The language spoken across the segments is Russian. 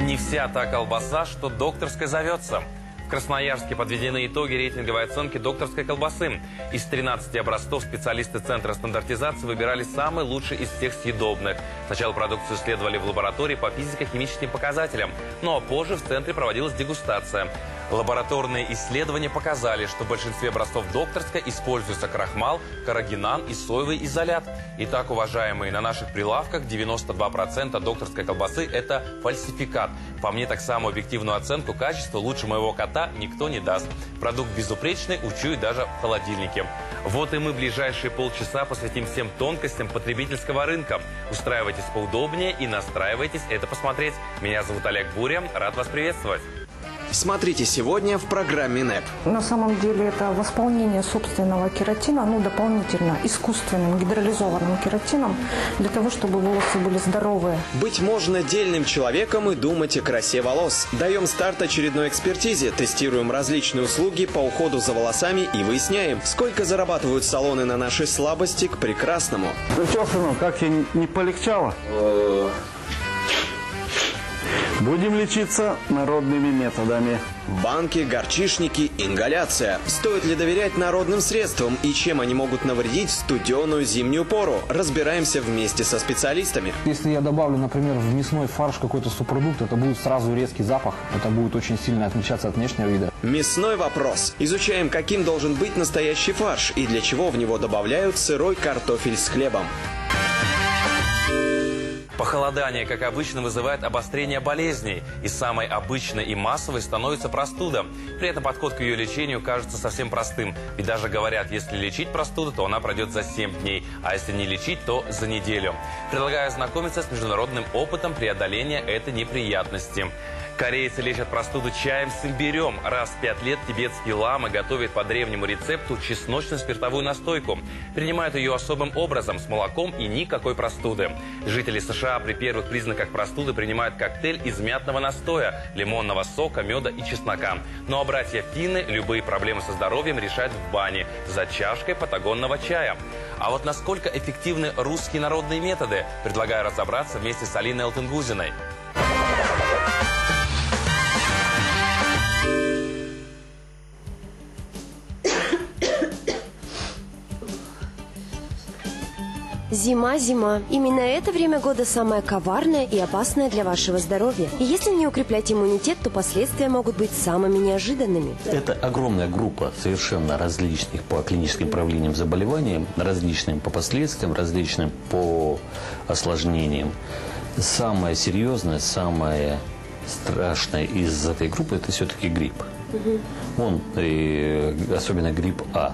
не вся та колбаса, что докторской зовется. В Красноярске подведены итоги рейтинговой оценки докторской колбасы. Из 13 образцов специалисты Центра стандартизации выбирали самый лучший из всех съедобных. Сначала продукцию исследовали в лаборатории по физико-химическим показателям, ну а позже в Центре проводилась дегустация. Лабораторные исследования показали, что в большинстве образцов докторской используются крахмал, каррагинан и соевый изолят. Итак, уважаемые, на наших прилавках 92% докторской колбасы – это фальсификат. По мне, так самую объективную оценку качества лучше моего кота никто не даст. Продукт безупречный, учуять даже в холодильнике. Вот и мы ближайшие полчаса посвятим всем тонкостям потребительского рынка. Устраивайтесь поудобнее и настраивайтесь это посмотреть. Меня зовут Олег Буря, рад вас приветствовать. Смотрите сегодня в программе НЭП. На самом деле это восполнение собственного кератина, дополнительно искусственным гидролизованным кератином, для того, чтобы волосы были здоровые. Быть можно дельным человеком и думать о красе волос. Даем старт очередной экспертизе, тестируем различные услуги по уходу за волосами и выясняем, сколько зарабатывают салоны на нашей слабости к прекрасному. Ну что, сынок, как тебе не полегчало? Будем лечиться народными методами. Банки, горчишники, ингаляция. Стоит ли доверять народным средствам и чем они могут навредить в студеную зимнюю пору? Разбираемся вместе со специалистами. Если я добавлю, например, в мясной фарш какой-то субпродукт, это будет сразу резкий запах. Это будет очень сильно отличаться от внешнего вида. Мясной вопрос. Изучаем, каким должен быть настоящий фарш и для чего в него добавляют сырой картофель с хлебом. Похолодание, как обычно, вызывает обострение болезней. И самой обычной и массовой становится простуда. При этом подход к ее лечению кажется совсем простым. Ведь даже говорят, если лечить простуду, то она пройдет за 7 дней. А если не лечить, то за неделю. Предлагаю ознакомиться с международным опытом преодоления этой неприятности. Корейцы лечат простуду чаем с имбирем. Раз в 5 лет тибетские ламы готовят по древнему рецепту чесночно-спиртовую настойку. Принимают ее особым образом, с молоком и никакой простуды. Жители США при первых признаках простуды принимают коктейль из мятного настоя, лимонного сока, меда и чеснока. Ну а братья финны любые проблемы со здоровьем решают в бане за чашкой патагонного чая. А вот насколько эффективны русские народные методы, предлагаю разобраться вместе с Алиной Алтынгузиной. Зима, зима. Именно это время года самое коварное и опасное для вашего здоровья. И если не укреплять иммунитет, то последствия могут быть самыми неожиданными. Это огромная группа совершенно различных по клиническим проявлениям заболеваний, различным по последствиям, различным по осложнениям. Самое серьезное, самое страшное из этой группы – это все-таки грипп. Он, особенно грипп А.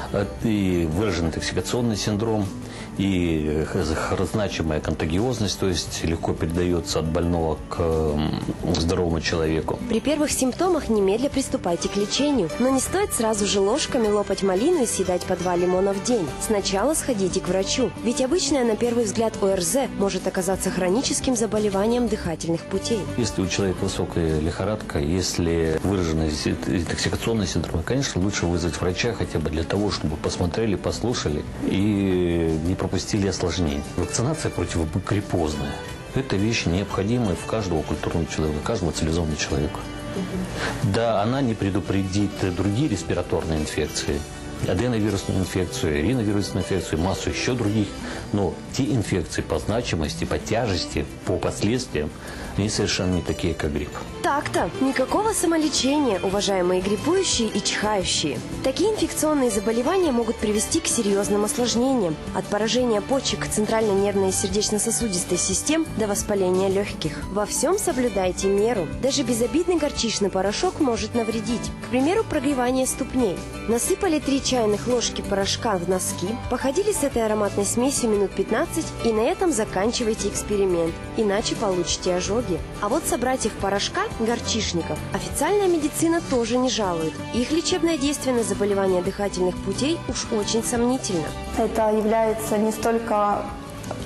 И выраженный интоксикационный синдром, и значимая контагиозность, то есть легко передается от больного к здоровому человеку. При первых симптомах немедля приступайте к лечению. Но не стоит сразу же ложками лопать малину и съедать по 2 лимона в день. Сначала сходите к врачу. Ведь обычная на первый взгляд ОРЗ может оказаться хроническим заболеванием дыхательных путей. Если у человека высокая лихорадка, если выраженный интоксикационный синдром, конечно, лучше вызвать врача хотя бы для того, чтобы посмотрели, послушали и не пропустили осложнений. Вакцинация противогриппозная – это вещь необходимая в каждого культурного человека, каждого цивилизованного человека. Да, она не предупредит другие респираторные инфекции, аденовирусную инфекцию, риновирусную инфекцию, массу еще других. Но те инфекции по значимости, по тяжести, по последствиям, они совершенно не такие, как грипп. Так-то. Никакого самолечения, уважаемые гриппующие и чихающие. Такие инфекционные заболевания могут привести к серьезным осложнениям. От поражения почек, центральной нервной и сердечно-сосудистой систем до воспаления легких. Во всем соблюдайте меру. Даже безобидный горчичный порошок может навредить. К примеру, прогревание ступней. Насыпали 3 чайных ложки порошка в носки, походили с этой ароматной смесью минут 15 и на этом заканчивайте эксперимент. Иначе получите ожоги. А вот собратьев порошка, горчишников, официальная медицина тоже не жалует. Их лечебное действие на заболевания дыхательных путей уж очень сомнительно. Это является не столько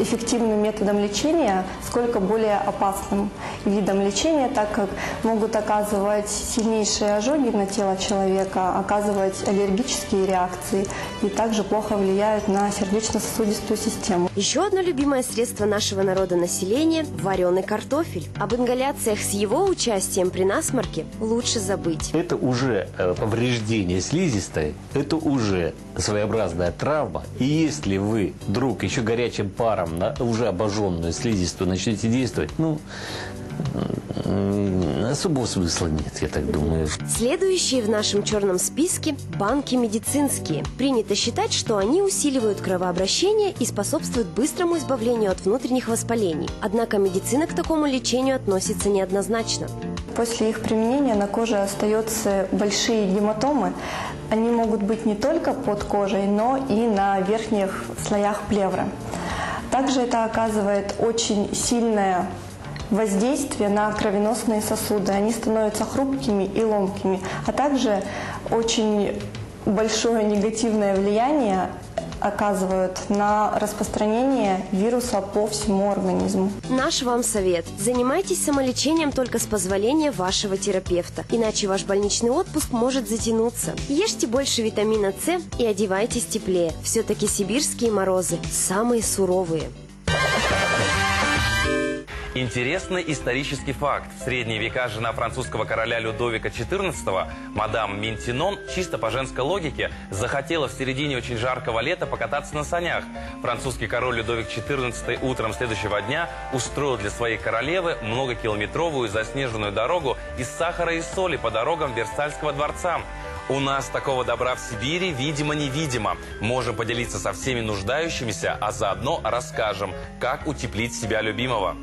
эффективным методом лечения, сколько более опасным видом лечения, так как могут оказывать сильнейшие ожоги на тело человека, оказывать аллергические реакции и также плохо влияют на сердечно-сосудистую систему. Еще одно любимое средство нашего народа населения – вареный картофель. Об ингаляциях с его участием при насморке лучше забыть. Это уже повреждение слизистой, это уже своеобразная травма. И если вы вдруг еще горячим паром на уже обожженную слизистую начнете действовать, особого смысла нет, я так думаю. Следующие в нашем черном списке – банки медицинские. Принято считать, что они усиливают кровообращение и способствуют быстрому избавлению от внутренних воспалений. Однако медицина к такому лечению относится неоднозначно. После их применения на коже остаются большие гематомы. Они могут быть не только под кожей, но и на верхних слоях плевры. Также это оказывает очень сильное воздействие на кровеносные сосуды. Они становятся хрупкими и ломкими, а также очень большое негативное влияние оказывают на распространение вируса по всему организму. Наш вам совет. Занимайтесь самолечением только с позволения вашего терапевта, иначе ваш больничный отпуск может затянуться. Ешьте больше витамина С и одевайтесь теплее. Все-таки сибирские морозы самые суровые. Интересный исторический факт. В средние века жена французского короля Людовика XIV, мадам Ментинон, чисто по женской логике, захотела в середине очень жаркого лета покататься на санях. Французский король Людовик XIV утром следующего дня устроил для своей королевы многокилометровую заснеженную дорогу из сахара и соли по дорогам Версальского дворца. У нас такого добра в Сибири, видимо-невидимо. Можем поделиться со всеми нуждающимися, а заодно расскажем, как утеплить себя любимого.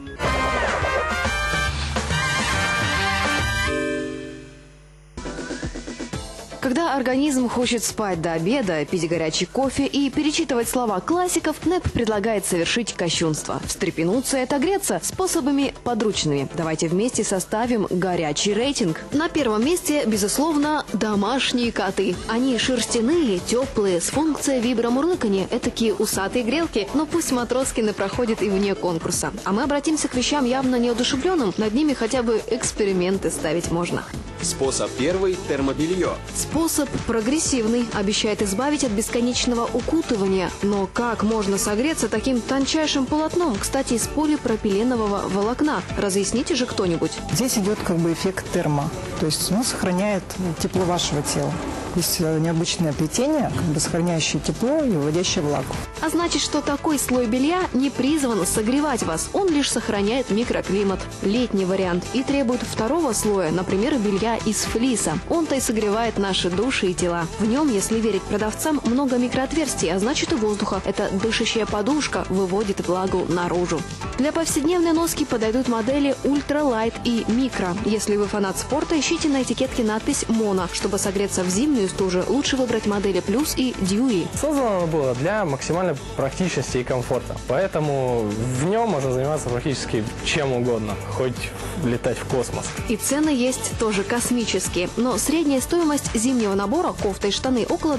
Когда организм хочет спать до обеда, пить горячий кофе и перечитывать слова классиков, КНЭП предлагает совершить кощунство. Встрепенуться и отогреться способами подручными. Давайте вместе составим горячий рейтинг. На первом месте, безусловно, домашние коты. Они шерстяные, теплые, с функцией вибромурлыканья, этакие усатые грелки, но пусть Матроскины проходят и вне конкурса. А мы обратимся к вещам явно неодушевленным, над ними хотя бы эксперименты ставить можно. Способ первый – термобелье. Способ прогрессивный, обещает избавить от бесконечного укутывания. Но как можно согреться таким тончайшим полотном, кстати, из полипропиленового волокна? Разъясните же кто-нибудь. Здесь идет как бы эффект термо, то есть он сохраняет тепло вашего тела. Есть необычное плетение, как бы сохраняющее тепло и выводящее влагу. А значит, что такой слой белья не призван согревать вас, он лишь сохраняет микроклимат. Летний вариант и требует второго слоя, например, белья из флиса. Он-то и согревает наши души и тела. В нем, если верить продавцам, много микроотверстий, а значит и воздуха. Эта дышащая подушка выводит влагу наружу. Для повседневной носки подойдут модели ультралайт и микро. Если вы фанат спорта, ищите на этикетке надпись «Моно». Чтобы согреться в зимнюю стужу, лучше выбрать модели плюс и дьюи. Создано было для максимальной практичности и комфорта. Поэтому в нем можно заниматься практически чем угодно. Хоть летать в космос. И цены есть тоже космические. Но средняя стоимость зимнего набора кофта и штаны около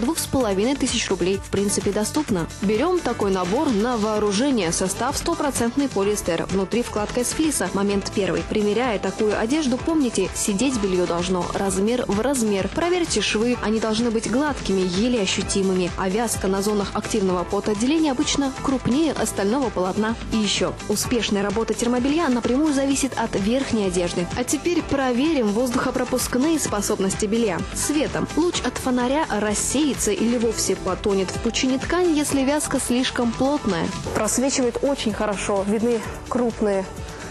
2500 рублей. В принципе, доступно. Берем такой набор на вооружение. Состав 100% полиэстер. Внутри вкладка из флиса. Момент первый. Примеряя такую одежду, помните, сидеть белье должно размер в размер. Проверьте швы. Они должны быть гладкими, еле ощутимыми. А вязка на зонах активного потоотделения обычно крупнее остального полотна. И еще. Успешная работа термобелья напрямую зависит от верхней одежды. А теперь проверим воздухопропускные способности белья. Светом. Луч от фонаря рассеется или вовсе потонет в пучине ткани, если вязка слишком плотная. Просвечивает очень хорошо. Видны крупные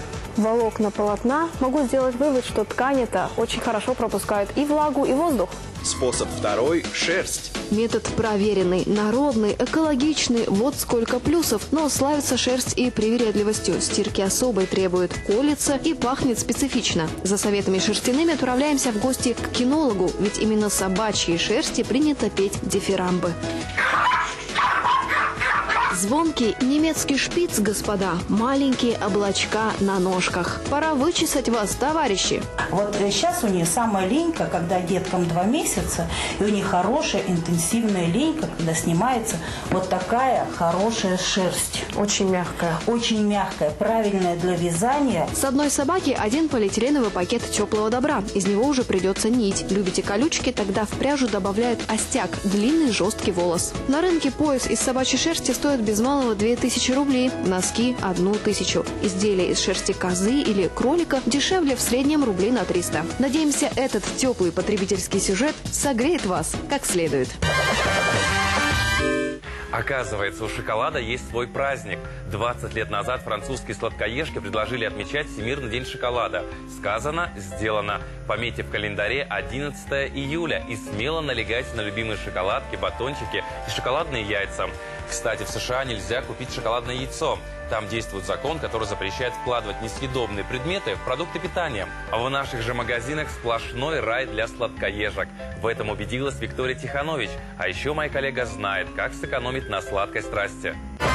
волокна полотна. Могу сделать вывод, что ткань эта очень хорошо пропускает и влагу, и воздух. Способ второй – шерсть. Метод проверенный, народный, экологичный. Вот сколько плюсов. Но славится шерсть и привередливостью. Стирки особой требует. Колется и пахнет специфично. За советами шерстяными отправляемся в гости к кинологу. Ведь именно собачьей шерсти принято петь дифирамбы. Звонкий немецкий шпиц, господа. Маленькие облачка на ножках. Пора вычесать вас, товарищи. Вот сейчас у нее самая линька, когда деткам 2 месяца, и у них хорошая интенсивная линька, когда снимается вот такая хорошая шерсть. Очень мягкая. Очень мягкая, правильная для вязания. С одной собаки 1 полиэтиленовый пакет теплого добра. Из него уже придется нить. Любите колючки? Тогда в пряжу добавляют остяг – длинный жесткий волос. На рынке пояс из собачьей шерсти стоит без малого 2000 рублей, носки – 1000. Изделия из шерсти козы или кролика дешевле в среднем рублей на 300. Надеемся, этот теплый потребительский сюжет согреет вас как следует. Оказывается, у шоколада есть свой праздник. 20 лет назад французские сладкоежки предложили отмечать Всемирный день шоколада. Сказано, сделано. Пометьте в календаре 11 июля и смело налегайте на любимые шоколадки, батончики и шоколадные яйца. Кстати, в США нельзя купить шоколадное яйцо. Там действует закон, который запрещает вкладывать несъедобные предметы в продукты питания. А в наших же магазинах сплошной рай для сладкоежек. В этом убедилась Виктория Тиханович. А еще моя коллега знает, как сэкономить на сладкой страсти.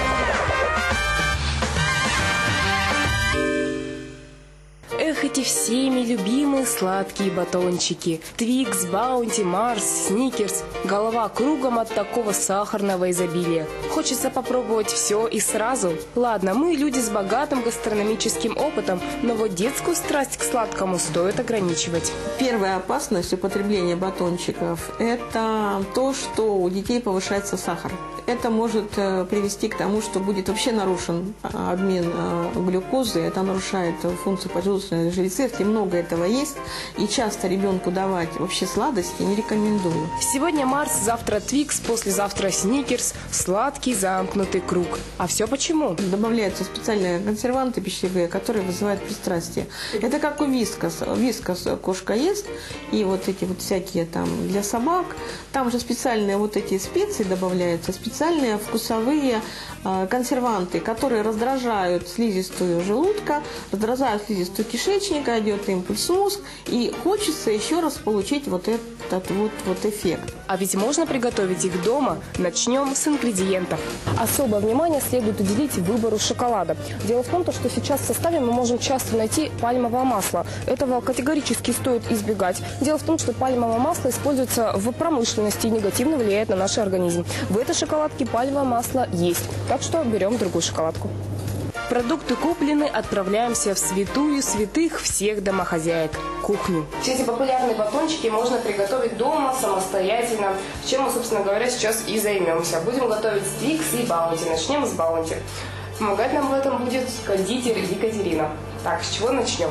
Эх, эти всеми любимые сладкие батончики. Твикс, Баунти, Марс, Сникерс. Голова кругом от такого сахарного изобилия. Хочется попробовать все и сразу. Ладно, мы люди с богатым гастрономическим опытом, но вот детскую страсть к сладкому стоит ограничивать. Первая опасность употребления батончиков – это то, что у детей повышается сахар. Это может привести к тому, что будет вообще нарушен обмен глюкозы. Это нарушает функцию поджелудочной железы. Много этого есть. И часто ребенку давать вообще сладости не рекомендую. Сегодня Марс, завтра Твикс, послезавтра Сникерс. Сладкий замкнутый круг. А все почему? Добавляются специальные консерванты пищевые, которые вызывают пристрастие. Это как у вискас. Вискас кошка ест. И вот эти вот всякие там для собак. Там же специальные вот эти специи добавляются. Специальные вкусовые консерванты, которые раздражают слизистую желудка, раздражают слизистую кишечника, идет импульс в мозг, и хочется еще раз получить вот этот вот эффект. А ведь можно приготовить их дома. Начнем с ингредиентов. Особое внимание следует уделить выбору шоколада. Дело в том, что сейчас в составе мы можем часто найти пальмовое масло. Этого категорически стоит избегать. Дело в том, что пальмовое масло используется в промышленности и негативно влияет на наш организм. В этой шоколадке пальмовое масло есть. Так что берем другую шоколадку. Продукты куплены, отправляемся в святую святых всех домохозяек – кухню. Все эти популярные батончики можно приготовить дома самостоятельно, чем мы, собственно говоря, сейчас и займемся. Будем готовить Твикс и Баунти. Начнем с Баунти. Помогать нам в этом будет кондитер Екатерина. Так, с чего начнем?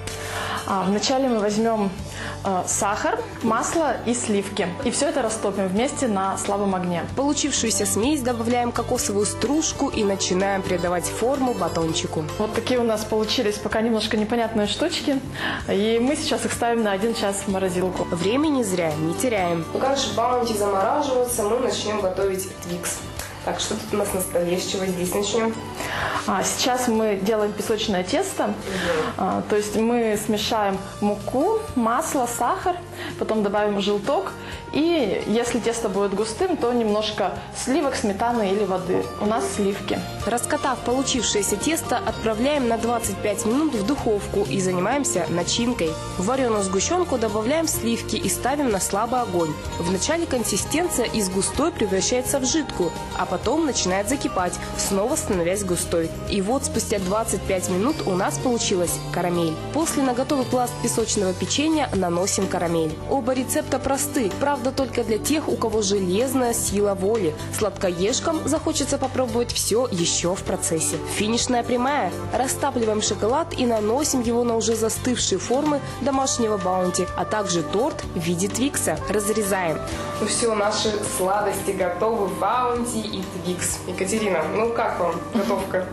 Вначале мы возьмем сахар, масло и сливки. И все это растопим вместе на слабом огне. В получившуюся смесь добавляем кокосовую стружку и начинаем придавать форму батончику. Вот такие у нас получились пока немножко непонятные штучки. И мы сейчас их ставим на 1 час в морозилку. Времени зря не теряем. Пока же Баунти замораживаются, мы начнем готовить Твикс. Так, что тут у нас на столе? С чего здесь начнем? Сейчас мы делаем песочное тесто. То есть мы смешаем муку, масло, сахар, потом добавим желток. И если тесто будет густым, то немножко сливок, сметаны или воды. У нас сливки. Раскатав получившееся тесто, отправляем на 25 минут в духовку и занимаемся начинкой. В вареную сгущенку добавляем сливки и ставим на слабый огонь. Вначале консистенция из густой превращается в жидкую, а потом начинает закипать, снова становясь густой. И вот спустя 25 минут у нас получилась карамель. После на готовый пласт песочного печенья наносим карамель. Оба рецепта просты, правда только для тех, у кого железная сила воли. Сладкоежкам захочется попробовать все еще в процессе. Финишная прямая. Растапливаем шоколад и наносим его на уже застывшие формы домашнего Баунти, а также торт в виде Твикса. Разрезаем. Ну все, наши сладости готовы. Баунти и Твикс. Екатерина, ну как вам готовка?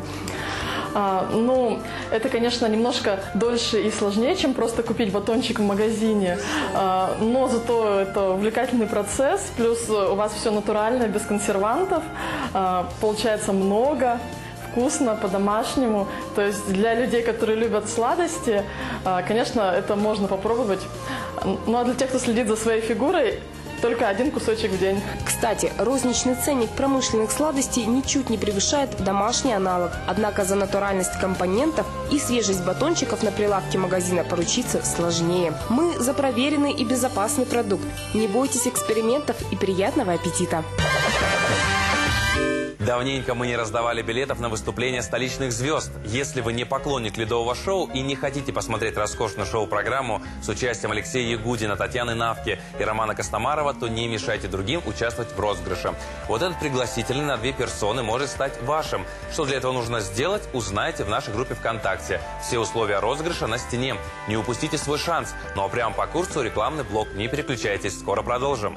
Это, конечно, немножко дольше и сложнее, чем просто купить батончик в магазине. Но зато это увлекательный процесс. Плюс у вас все натуральное, без консервантов. Получается много, вкусно, по-домашнему. То есть для людей, которые любят сладости, конечно, это можно попробовать. Ну а для тех, кто следит за своей фигурой, только один кусочек в день. Кстати, розничный ценник промышленных сладостей ничуть не превышает домашний аналог. Однако за натуральность компонентов и свежесть батончиков на прилавке магазина поручиться сложнее. Мы за проверенный и безопасный продукт. Не бойтесь экспериментов и приятного аппетита! Давненько мы не раздавали билетов на выступления столичных звезд. Если вы не поклонник ледового шоу и не хотите посмотреть роскошную шоу-программу с участием Алексея Ягудина, Татьяны Навки и Романа Костомарова, то не мешайте другим участвовать в розыгрыше. Вот этот пригласительный на 2 персоны может стать вашим. Что для этого нужно сделать, узнаете в нашей группе ВКонтакте. Все условия розыгрыша на стене. Не упустите свой шанс. Ну а прямо по курсу рекламный блок. Не переключайтесь, скоро продолжим.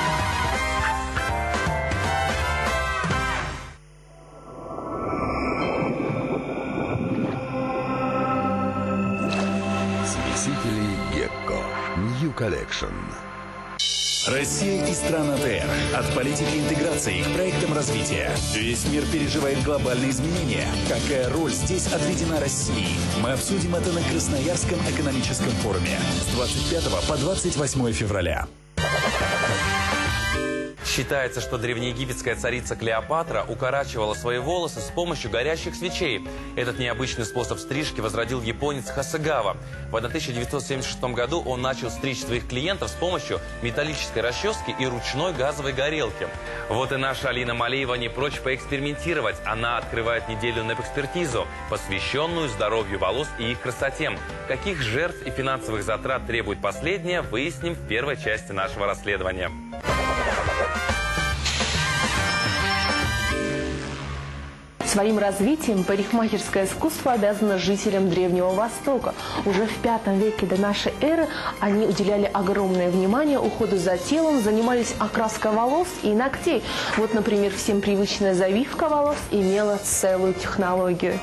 New Collection. Россия и страны АТР. От политики интеграции к проектам развития. Весь мир переживает глобальные изменения. Какая роль здесь отведена России? Мы обсудим это на Красноярском экономическом форуме с 25 по 28 февраля. Считается, что древнеегипетская царица Клеопатра укорачивала свои волосы с помощью горящих свечей. Этот необычный способ стрижки возродил японец Хасагава. В 1976 году он начал стричь своих клиентов с помощью металлической расчески и ручной газовой горелки. Вот и наша Алина Малеева не прочь поэкспериментировать. Она открывает неделю на экспертизу, посвященную здоровью волос и их красоте. Каких жертв и финансовых затрат требует последнее, выясним в первой части нашего расследования. Своим развитием парикмахерское искусство обязано жителям Древнего Востока. Уже в V веке до нашей эры они уделяли огромное внимание уходу за телом, занимались окраской волос и ногтей. Вот, например, всем привычная завивка волос имела целую технологию.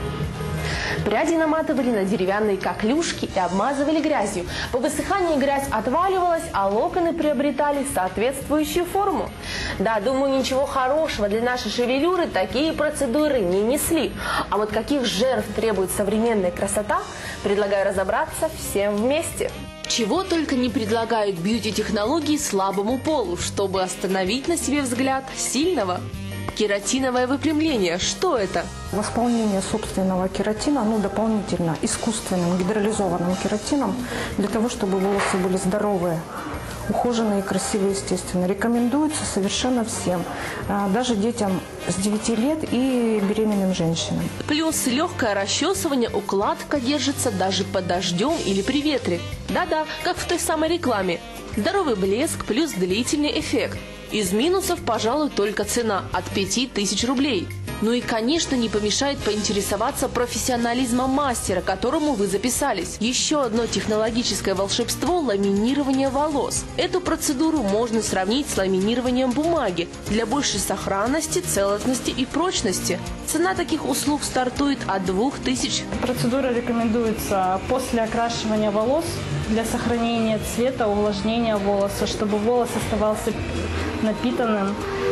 Пряди наматывали на деревянные коклюшки и обмазывали грязью. По высыхании грязь отваливалась, а локоны приобретали соответствующую форму. Да, думаю, ничего хорошего для нашей шевелюры такие процедуры не несли. А вот каких жертв требует современная красота, предлагаю разобраться всем вместе. Чего только не предлагают бьюти-технологии слабому полу, чтобы остановить на себе взгляд сильного. Кератиновое выпрямление. Что это? Восполнение собственного кератина, дополнительно искусственным гидролизованным кератином, для того, чтобы волосы были здоровые, ухоженные и красивые, естественно. Рекомендуется совершенно всем, даже детям с 9 лет и беременным женщинам. Плюс легкое расчесывание, укладка держится даже под дождем или при ветре. Да-да, как в той самой рекламе. Здоровый блеск плюс длительный эффект. Из минусов, пожалуй, только цена от 5000 рублей. Ну и, конечно, не помешает поинтересоваться профессионализмом мастера, к которому вы записались. Еще одно технологическое волшебство – ламинирование волос. Эту процедуру можно сравнить с ламинированием бумаги для большей сохранности, целостности и прочности. Цена таких услуг стартует от 2000. Процедура рекомендуется после окрашивания волос для сохранения цвета, увлажнения волоса, чтобы волос оставался напитанным.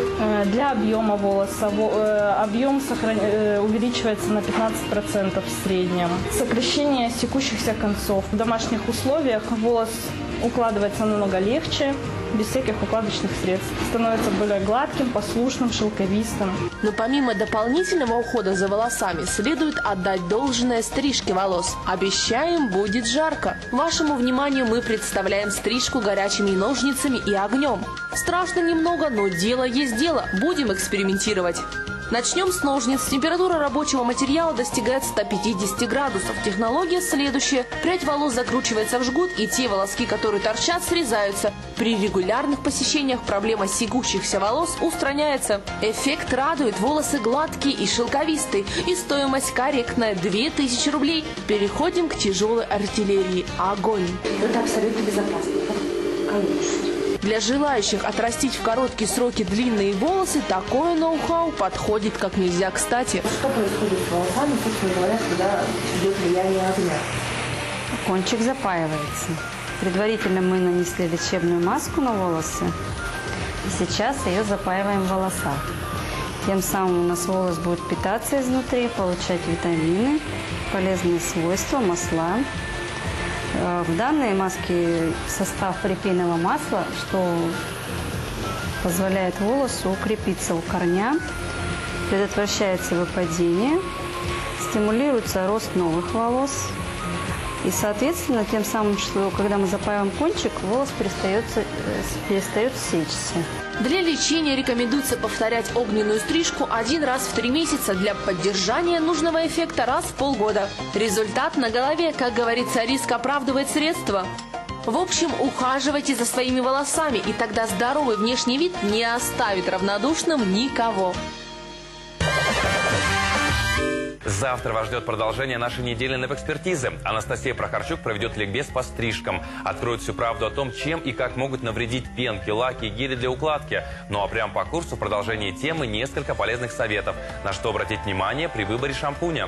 Для объема волоса объем увеличивается на 15% в среднем. Сокращение секущихся концов. В домашних условиях волос укладывается намного легче, без всяких укладочных средств. Становится более гладким, послушным, шелковистым. Но помимо дополнительного ухода за волосами, следует отдать должное стрижке волос. Обещаем, будет жарко. Вашему вниманию мы представляем стрижку горячими ножницами и огнем. Страшно немного, но дело есть дело. Будем экспериментировать. Начнем с ножниц. Температура рабочего материала достигает 150 градусов. Технология следующая. Прядь волос закручивается в жгут, и те волоски, которые торчат, срезаются. При регулярных посещениях проблема секущихся волос устраняется. Эффект радует. Волосы гладкие и шелковистые. И стоимость корректная – 2000 рублей. Переходим к тяжелой артиллерии. Огонь. Это абсолютно безопасно. Конечно. Для желающих отрастить в короткие сроки длинные волосы такое ноу-хау подходит как нельзя кстати. Что происходит с волосами, собственно говоря, когда идет влияние огня? Кончик запаивается. Предварительно мы нанесли лечебную маску на волосы. И сейчас ее запаиваем в волосах. Тем самым у нас волос будет питаться изнутри, получать витамины, полезные свойства, масла. В данной маске состав припейного масла, что позволяет волосу укрепиться у корня, предотвращается выпадение, стимулируется рост новых волос. И, соответственно, тем самым, что когда мы запаиваем кончик, волос перестает сечься. Для лечения рекомендуется повторять огненную стрижку 1 раз в 3 месяца для поддержания нужного эффекта раз в полгода. Результат на голове, как говорится, риск оправдывает средства. В общем, ухаживайте за своими волосами, и тогда здоровый внешний вид не оставит равнодушным никого. Завтра вас ждет продолжение нашей недельной нэп-экспертизы. Анастасия Прохорчук проведет ликбез по стрижкам. Откроет всю правду о том, чем и как могут навредить пенки, лаки и гели для укладки. Ну а прямо по курсу в продолжении темы несколько полезных советов. На что обратить внимание при выборе шампуня.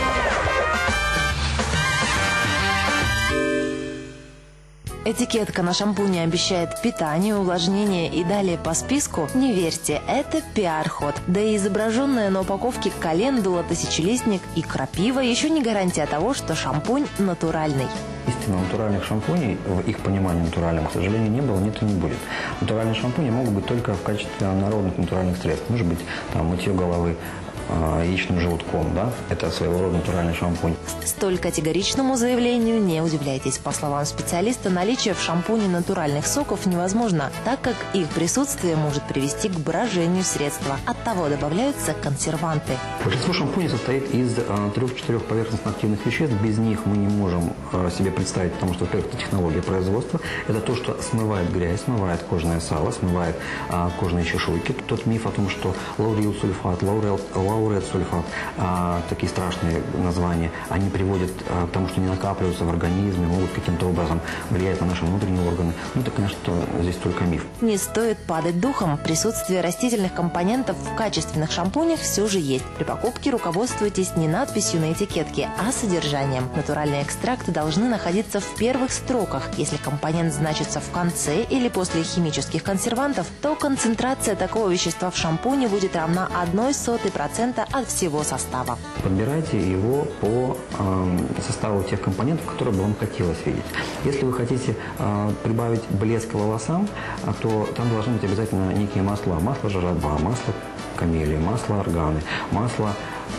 Этикетка на шампуне обещает питание, увлажнение и далее по списку. Не верьте, это пиар-ход. Да и изображенная на упаковке календула, тысячелистник и крапива еще не гарантия того, что шампунь натуральный. Истинно натуральных шампуней, в их понимании натуральным, к сожалению, не было, нет и не будет. Натуральные шампуни могут быть только в качестве народных натуральных средств. Может быть, там, мытье головы яичным желтком, да, это своего рода натуральный шампунь. Столь категоричному заявлению не удивляйтесь. По словам специалиста, наличие в шампуне натуральных соков невозможно, так как их присутствие может привести к брожению средства. Оттого добавляются консерванты. Большинство шампуней состоит из 3-4 поверхностно-активных веществ. Без них мы не можем себе представить, потому что, во-первых, это технология производства. Это то, что смывает грязь, смывает кожное сало, смывает кожные чешуйки. Тот миф о том, что лауреил-сульфат, лаурет-сульфат, такие страшные названия, они приводят к тому, что не накапливаются в организме, могут каким-то образом влиять на наши внутренние органы. Ну, это, конечно, здесь только миф. Не стоит падать духом. Присутствие растительных компонентов в качественных шампунях все же есть. При покупке руководствуйтесь не надписью на этикетке, а содержанием. Натуральные экстракты должны находиться в первых строках. Если компонент значится в конце или после химических консервантов, то концентрация такого вещества в шампуне будет равна 0,01% от всего состава. Подбирайте его по составу тех компонентов, которые бы вам хотелось видеть. Если вы хотите прибавить блеск волосам, то там должны быть обязательно некие масла. Масло жараба, масло камелия, масло органы, масло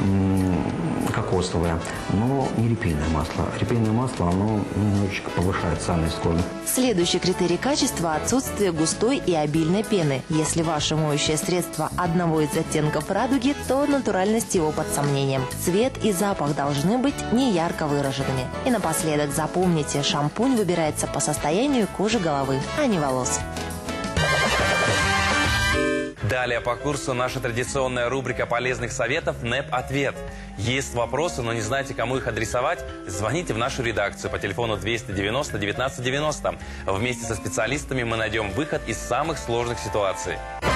кокосовое, но не репейное масло. Репейное масло, оно немножечко повышает сальность кожи. Следующий критерий качества – отсутствие густой и обильной пены. Если ваше моющее средство одного из оттенков радуги, то натуральность его под сомнением. Цвет и запах должны быть не ярко выраженными. И напоследок запомните, шампунь выбирается по состоянию кожи головы, а не волос. Далее по курсу наша традиционная рубрика полезных советов «НЭП-ответ». Есть вопросы, но не знаете, кому их адресовать? Звоните в нашу редакцию по телефону 290 19 90. Вместе со специалистами мы найдем выход из самых сложных ситуаций.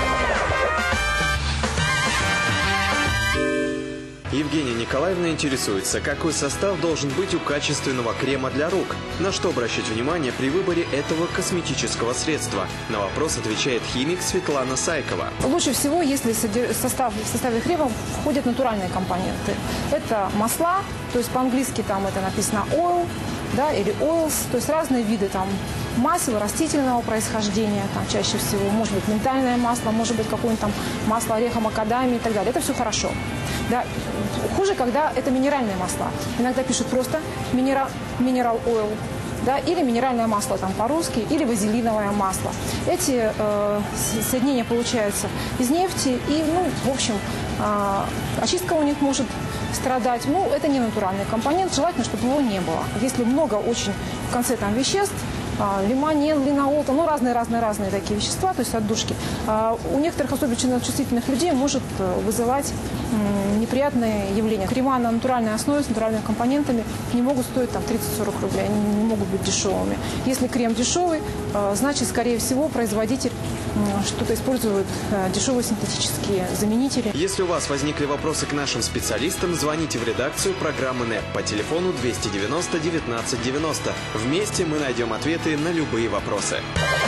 Евгения Николаевна интересуется, какой состав должен быть у качественного крема для рук, на что обращать внимание при выборе этого косметического средства. На вопрос отвечает химик Светлана Сайкова. Лучше всего, если в составе крема входят натуральные компоненты. Это масла, то есть по-английски там это написано oil, да, или oils, то есть разные виды там масел растительного происхождения, там чаще всего, может быть, миндальное масло, может быть, какое-нибудь там масло ореха макадамии и так далее. Это все хорошо. Да. Хуже, когда это минеральные масла. Иногда пишут просто mineral oil, да, или минеральное масло там по-русски, или вазелиновое масло. Эти соединения получаются из нефти, и, ну, в общем, очистка у них может страдать. Ну, это не натуральный компонент, желательно, чтобы его не было. Если много очень в конце там веществ, лимонен, линаол, ну разные такие вещества, то есть отдушки, у некоторых особенно чувствительных людей может вызывать неприятные явления. Крема на натуральной основе с натуральными компонентами не могут стоить там 30-40 рублей, они не могут быть дешевыми. Если крем дешевый, значит, скорее всего, производитель что-то использует дешевые синтетические заменители. Если у вас возникли вопросы к нашим специалистам, звоните в редакцию программы НЭП по телефону 290 19 90. Вместе мы найдем ответы на любые вопросы.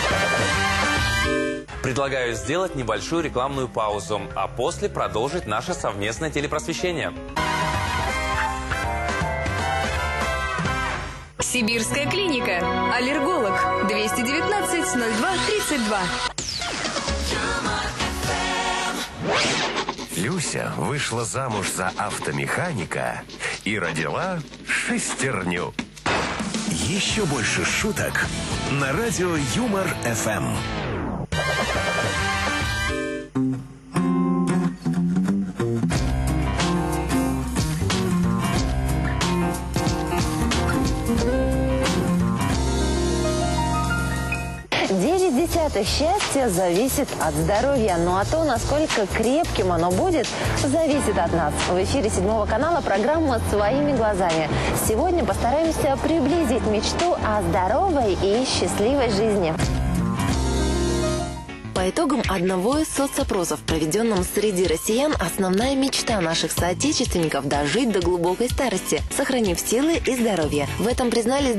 Предлагаю сделать небольшую рекламную паузу, а после продолжить наше совместное телепросвещение. Сибирская клиника. Аллерголог. 219 02 32. Люся вышла замуж за автомеханика и родила шестерню. Еще больше шуток на радио Юмор ФМ. Счастье зависит от здоровья. Ну а то, насколько крепким оно будет, зависит от нас. В эфире 7 канала программа «Своими глазами». Сегодня постараемся приблизить мечту о здоровой и счастливой жизни. По итогам одного из соцопросов, проведенном среди россиян, основная мечта наших соотечественников – дожить до глубокой старости, сохранив силы и здоровье. В этом признались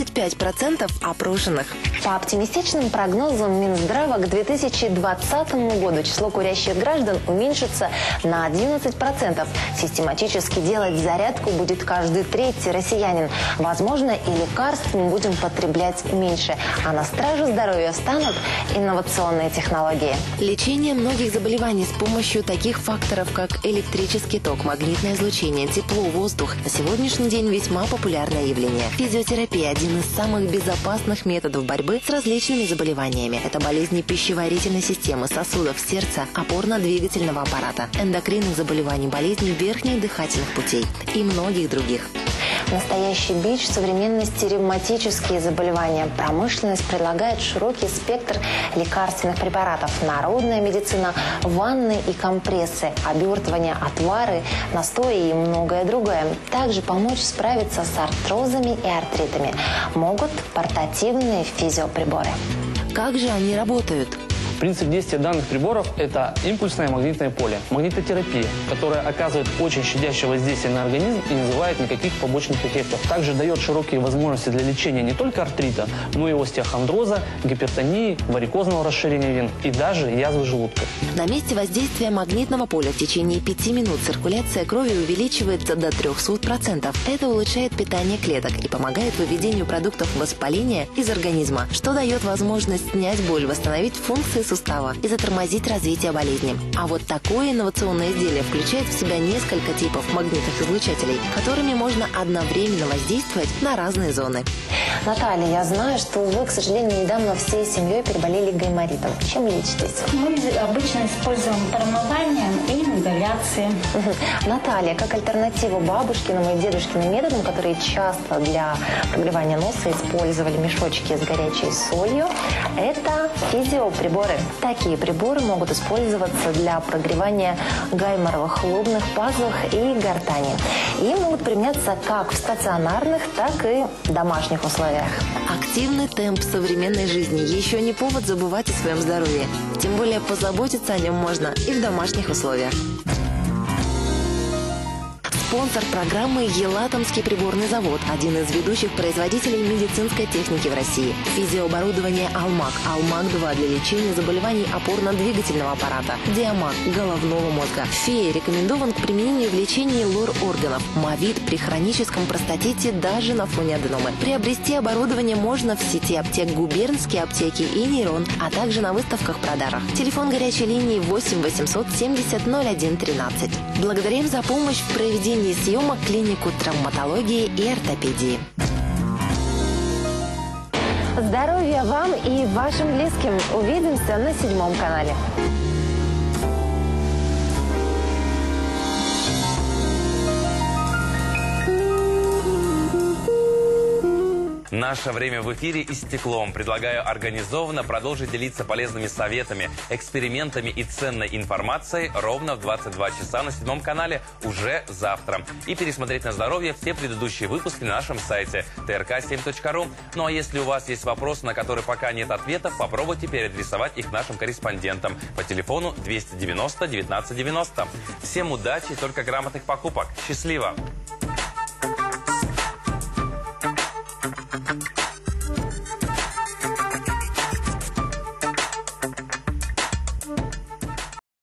25% опрошенных. По оптимистичным прогнозам Минздрава, к 2020 году число курящих граждан уменьшится на 11%. Систематически делать зарядку будет каждый третий россиянин. Возможно, и лекарств мы будем потреблять меньше. А на страже здоровья встанут инновационные технологии. Лечение многих заболеваний с помощью таких факторов, как электрический ток, магнитное излучение, тепло, воздух, на сегодняшний день весьма популярное явление. Физиотерапия – один из самых безопасных методов борьбы с различными заболеваниями. Это болезни пищеварительной системы, сосудов, сердца, опорно-двигательного аппарата, эндокринных заболеваний, болезней верхних дыхательных путей и многих других. Настоящий бич современности – ревматические заболевания. Промышленность предлагает широкий спектр лекарственных препаратов. Народная медицина – ванны и компрессы, обертывания, отвары, настои и многое другое. Также помочь справиться с артрозами и артритами могут портативные физиоприборы. Как же они работают? Принцип действия данных приборов – это импульсное магнитное поле, магнитотерапия, которая оказывает очень щадящее воздействие на организм и не вызывает никаких побочных эффектов. Также дает широкие возможности для лечения не только артрита, но и остеохондроза, гипертонии, варикозного расширения вен и даже язвы желудка. На месте воздействия магнитного поля в течение 5 минут циркуляция крови увеличивается до 300%. Это улучшает питание клеток и помогает выведению продуктов воспаления из организма, что дает возможность снять боль, восстановить функции сустава и затормозить развитие болезни. А вот такое инновационное изделие включает в себя несколько типов магнитных излучателей, которыми можно одновременно воздействовать на разные зоны. Наталья, я знаю, что вы, к сожалению, недавно всей семьей переболели гайморитом. Чем лечитесь? Мы обычно используем промывание и ингаляции. Наталья, как альтернативу бабушкиным и дедушкиным методам, которые часто для прогревания носа использовали мешочки с горячей солью, это физиоприборы. Такие приборы могут использоваться для прогревания гайморовых лобных пазух и гортани. И могут применяться как в стационарных, так и домашних условиях. Активный темп современной жизни еще не повод забывать о своем здоровье. Тем более позаботиться о нем можно и в домашних условиях. Спонсор программы – Елатомский приборный завод, один из ведущих производителей медицинской техники в России. Физиооборудование «Алмаг», «Алмаг-2» для лечения заболеваний опорно-двигательного аппарата, «Диамаг» – головного мозга. «Фея» рекомендован к применению в лечении лор-органов, «Мовит» при хроническом простатите даже на фоне аденомы. Приобрести оборудование можно в сети аптек «Губернские аптеки» и «Нейрон», а также на выставках-продажах. Телефон горячей линии 8 800 70 01 13. Благодарим за помощь в проведении съемок клинику травматологии и ортопедии. Здоровья вам и вашим близким. Увидимся на 7 канале. Наше время в эфире истекло. Предлагаю организованно продолжить делиться полезными советами, экспериментами и ценной информацией ровно в 22 часа на 7 канале уже завтра. И пересмотреть на здоровье все предыдущие выпуски на нашем сайте trk7.ru. Ну а если у вас есть вопросы, на которые пока нет ответов, попробуйте переадресовать их нашим корреспондентам по телефону 290 1990. Всем удачи и только грамотных покупок. Счастливо!